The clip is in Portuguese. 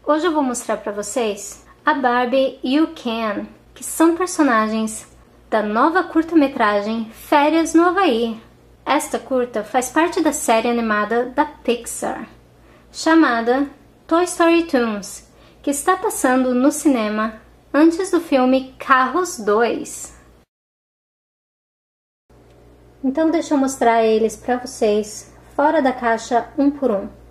Hoje eu vou mostrar para vocês a Barbie e o Ken, que são personagens da nova curta-metragem Férias no Havaí. Esta curta faz parte da série animada da Pixar, chamada Toy Story Toons, que está passando no cinema antes do filme Carros 2. Então deixa eu mostrar eles para vocês, fora da caixa, um por um.